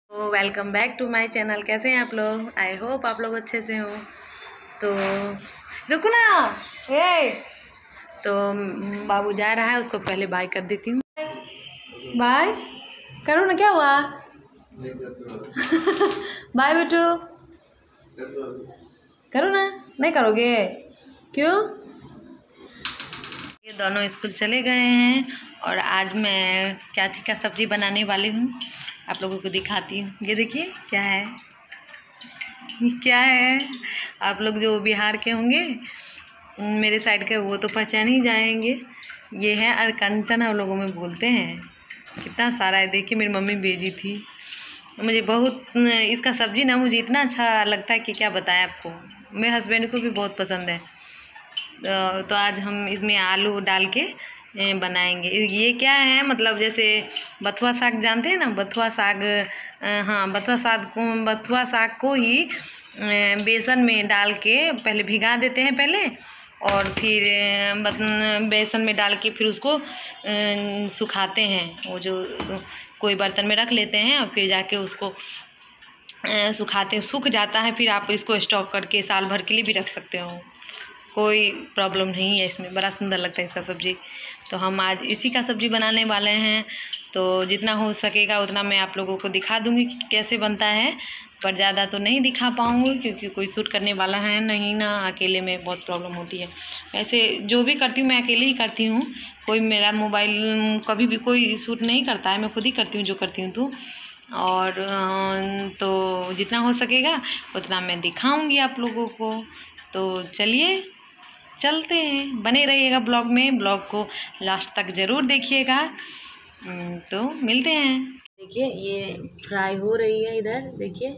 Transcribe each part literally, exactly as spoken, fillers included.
तो welcome back to my channel. कैसे हैं आप लोग? आई होप आप लोग अच्छे से हो। तो रुको ना, ए तो बाबू जा रहा है, उसको पहले बाय कर देती हूँ। बाय करो ना, क्या हुआ? बाय बेटू, करो ना। नहीं करोगे? क्यों? ये दोनों स्कूल चले गए हैं और आज मैं क्या चीज़ का सब्जी बनाने वाली हूँ, आप लोगों को दिखाती हूँ। ये देखिए क्या है, क्या है। आप लोग जो बिहार के होंगे, मेरे साइड के, वो तो पहचान ही जाएंगे। ये है अरकंचन, हम लोगों में बोलते हैं। कितना सारा है, देखिए मेरी मम्मी भेजी थी मुझे। बहुत इसका सब्जी ना मुझे इतना अच्छा लगता है कि क्या बताएं आपको। मेरे हस्बैंड को भी बहुत पसंद है। तो आज हम इसमें आलू डाल के बनाएंगे। ये क्या है, मतलब जैसे बथुआ साग जानते हैं ना, बथुआ साग। हाँ, बथुआ साग को बथुआ साग को ही बेसन में डाल के पहले भिगा देते हैं पहले, और फिर बेसन में डाल के फिर उसको सुखाते हैं। वो जो कोई बर्तन में रख लेते हैं और फिर जाके उसको सुखाते हैं, सूख जाता है। फिर आप इसको स्टॉक करके साल भर के लिए भी रख सकते हो, कोई प्रॉब्लम नहीं है इसमें। बड़ा सुंदर लगता है इसका सब्ज़ी। तो हम आज इसी का सब्ज़ी बनाने वाले हैं। तो जितना हो सकेगा उतना मैं आप लोगों को दिखा दूंगी कि कैसे बनता है, पर ज़्यादा तो नहीं दिखा पाऊँगी क्योंकि कोई शूट करने वाला है नहीं ना। अकेले में बहुत प्रॉब्लम होती है। ऐसे जो भी करती हूँ मैं अकेले ही करती हूँ, कोई मेरा मोबाइल कभी भी कोई शूट नहीं करता है, मैं खुद ही करती हूँ जो करती हूँ। तो और तो जितना हो सकेगा उतना मैं दिखाऊँगी आप लोगों को। तो चलिए चलते हैं, बने रहिएगा ब्लॉग में, ब्लॉग को लास्ट तक ज़रूर देखिएगा। तो मिलते हैं। देखिए ये फ्राई हो रही है इधर, देखिए।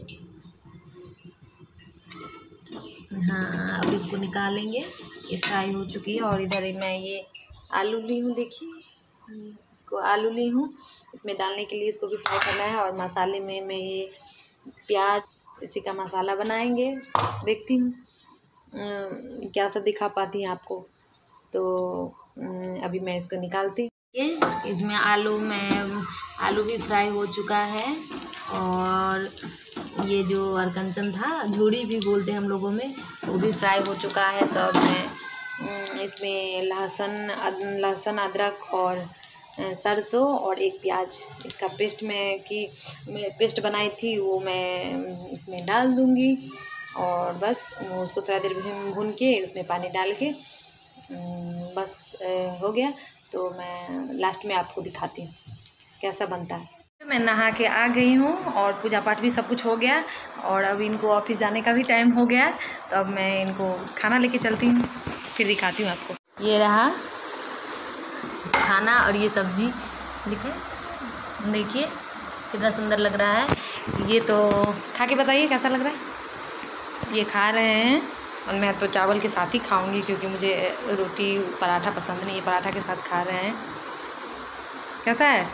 हाँ, अब इसको निकालेंगे। ये फ्राई हो चुकी है। और इधर मैं ये आलू ली हूँ, देखिए इसको आलू ली हूँ। इसमें डालने के लिए इसको भी फ्राई करना है। और मसाले में मैं ये प्याज, इसी का मसाला बनाएंगे। देखती हूँ क्या सब दिखा पाती हैं आपको। तो अभी मैं इसको निकालती हूँ। ये इसमें आलू में आलू भी फ्राई हो चुका है। और ये जो अरकंचन था, झूड़ी भी बोलते हैं हम लोगों में, वो भी फ्राई हो चुका है। तो अब मैं इसमें लहसुन लहसुन अदरक और सरसों और एक प्याज, इसका पेस्ट मैं की मैं पेस्ट बनाई थी, वो मैं इसमें डाल दूँगी। और बस उसको थोड़ा देर भून के उसमें पानी डाल के बस हो गया। तो मैं लास्ट में आपको दिखाती हूँ कैसा बनता है। मैं नहा के आ गई हूँ और पूजा पाठ भी सब कुछ हो गया। और अब इनको ऑफिस जाने का भी टाइम हो गया। तो अब मैं इनको खाना लेके चलती हूँ, फिर दिखाती हूँ आपको। ये रहा खाना और ये सब्जी, देखिए देखिए कितना सुंदर लग रहा है। ये तो खा के बताइए कैसा लग रहा है। ये खा रहे हैं और मैं तो चावल के साथ ही खाऊंगी क्योंकि मुझे रोटी पराठा पसंद नहीं है। पराठा के साथ खा रहे हैं। कैसा है?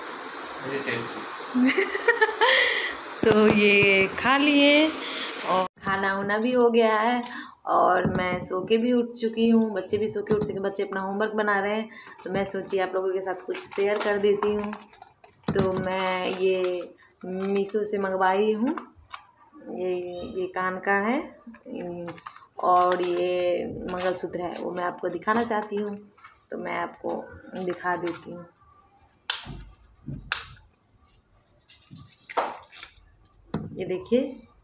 तो ये खा लिए और खाना वाना भी हो गया है। और मैं सो के भी उठ चुकी हूँ, बच्चे भी सो के उठ चुके। बच्चे अपना होमवर्क बना रहे हैं, तो मैं सोची आप लोगों के साथ कुछ शेयर कर देती हूँ। तो मैं ये मीशो से मंगवाई हूँ। ये ये कान का है और ये मंगलसूत्र है, वो मैं आपको दिखाना चाहती हूँ। तो मैं आपको दिखा देती हूँ। ये देखिए,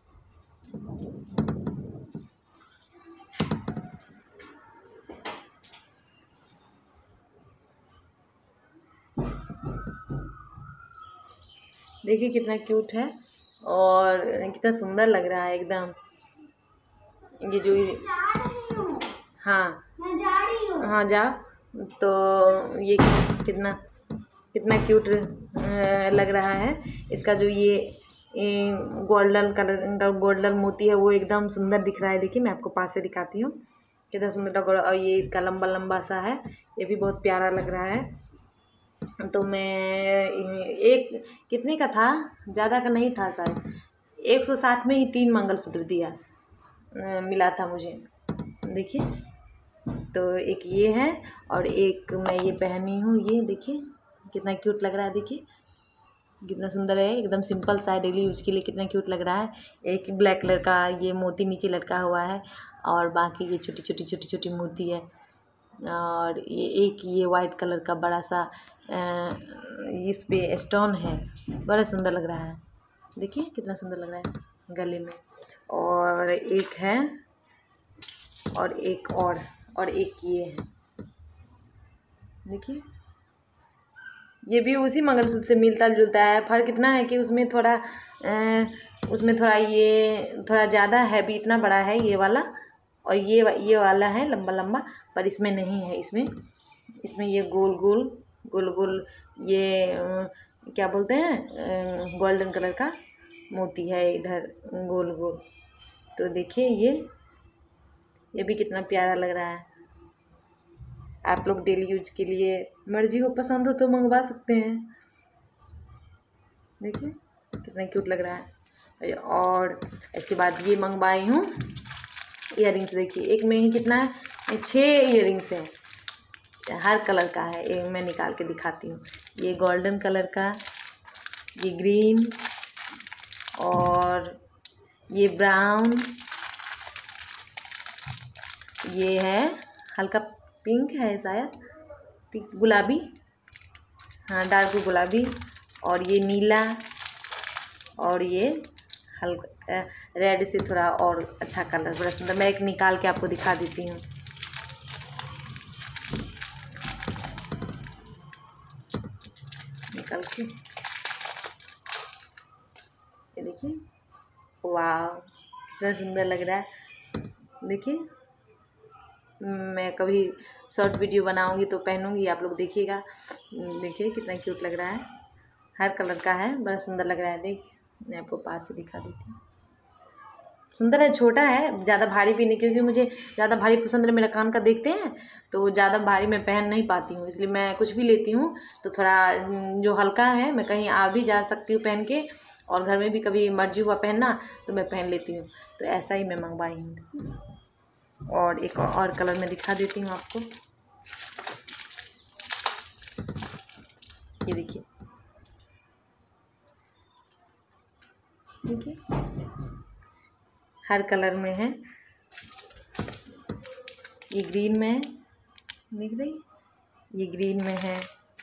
देखिए कितना क्यूट है और कितना सुंदर लग रहा है एकदम। ये जो हाँ हाँ जा तो ये कितना कितना क्यूट लग रहा है। इसका जो ये गोल्डन कलर का गोल्डन मोती है वो एकदम सुंदर दिख रहा है। देखिए मैं आपको पास से दिखाती हूँ कितना सुंदर। और ये इसका लंबा लंबा सा है, ये भी बहुत प्यारा लग रहा है। तो मैं एक कितने का था, ज़्यादा का नहीं था शायद, एक सौ साठ में ही तीन मंगलसूत्र दिया मिला था मुझे। देखिए, तो एक ये है और एक मैं ये पहनी हूँ। ये देखिए कितना क्यूट लग रहा है। देखिए कितना सुंदर है, एकदम सिंपल सा है, डेली यूज के लिए कितना क्यूट लग रहा है। एक ब्लैक कलर का ये मोती नीचे लटका हुआ है और बाकी ये छोटी छोटी छोटी छोटी मोती है। और ये एक ये वाइट कलर का बड़ा सा इस पे स्टोन है, बड़ा सुंदर लग रहा है। देखिए कितना सुंदर लग रहा है गले में। और एक है और एक और और एक ये है, देखिए ये भी उसी मंगलसूत्र से मिलता जुलता है। फर्क इतना है कि उसमें थोड़ा आ, उसमें थोड़ा ये थोड़ा ज़्यादा है भी, इतना बड़ा है ये वाला, और ये ये वाला है लंबा लंबा, पर इसमें नहीं है। इसमें इसमें ये गोल गोल गोल गोल ये आ, क्या बोलते हैं, गोल्डन कलर का मोती है इधर गोल गोल। तो देखिए ये ये भी कितना प्यारा लग रहा है। आप लोग डेली यूज के लिए मर्जी हो, पसंद हो तो मंगवा सकते हैं। देखिए कितना क्यूट लग रहा है। और इसके बाद ये मंगवाई हूँ इयररिंग्स। देखिए एक में ही कितना है, छः इयररिंग्स है, हर कलर का है। एक मैं निकाल के दिखाती हूँ। ये गोल्डन कलर का, ये ग्रीन, और ये ब्राउन, ये है हल्का पिंक है शायद, पिंक गुलाबी, हाँ डार्क गुलाबी, और ये नीला, और ये हल्का रेड से थोड़ा और अच्छा कलर, बड़ा सुंदर। मैं एक निकाल के आपको दिखा देती हूँ। निकाल के ये देखिए, वाह कितना सुंदर लग रहा है। देखिए मैं कभी शॉर्ट वीडियो बनाऊंगी तो पहनूंगी, आप लोग देखिएगा। देखिए कितना क्यूट लग रहा है, हर कलर का है, बड़ा सुंदर लग रहा है। देखिए मैं आपको पास से दिखा देती हूँ। सुंदर है, छोटा है, ज़्यादा भारी भी नहीं, क्योंकि मुझे ज़्यादा भारी पसंद है। मेरा कान का देखते हैं तो ज़्यादा भारी मैं पहन नहीं पाती हूँ, इसलिए मैं कुछ भी लेती हूँ तो थोड़ा जो हल्का है, मैं कहीं आ भी जा सकती हूँ पहन के, और घर में भी कभी मर्जी हुआ पहनना तो मैं पहन लेती हूँ। तो ऐसा ही मैं मंगवाई हूँ। और एक और कलर में दिखा देती हूँ आपको। ये देखिए, देखिए हर कलर में है। ये ग्रीन में है, दिख रही, ये ग्रीन में है।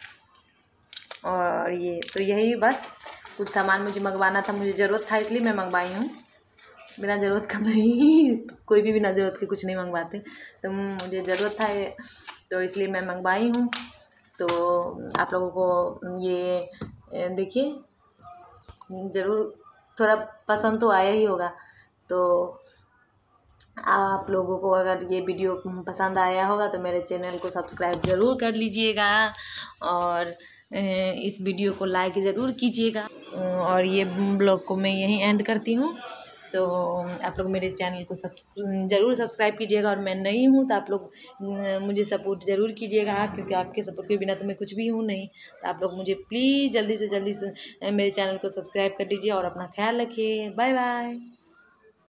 और ये तो यही बस कुछ सामान मुझे मंगवाना था, मुझे ज़रूरत था इसलिए मैं मंगवाई हूँ। बिना ज़रूरत का नहीं, कोई भी बिना ज़रूरत के कुछ नहीं मंगवाते, तो मुझे ज़रूरत था तो इसलिए मैं मंगवाई हूँ। तो आप लोगों को ये देखिए ज़रूर थोड़ा पसंद तो आया ही होगा। तो आप लोगों को अगर ये वीडियो पसंद आया होगा तो मेरे चैनल को सब्सक्राइब ज़रूर कर लीजिएगा, और इस वीडियो को लाइक ज़रूर कीजिएगा। और ये ब्लॉग को मैं यहीं एंड करती हूँ। तो आप लोग मेरे चैनल को सब ज़रूर सब्सक्राइब कीजिएगा, और मैं नई हूँ तो आप लोग मुझे सपोर्ट ज़रूर कीजिएगा, क्योंकि आपके सपोर्ट के बिना तो मैं कुछ भी हूँ नहीं। तो आप लोग मुझे प्लीज़ जल्दी से जल्दी से मेरे चैनल को सब्सक्राइब कर दीजिए और अपना ख्याल रखिए। Bye bye.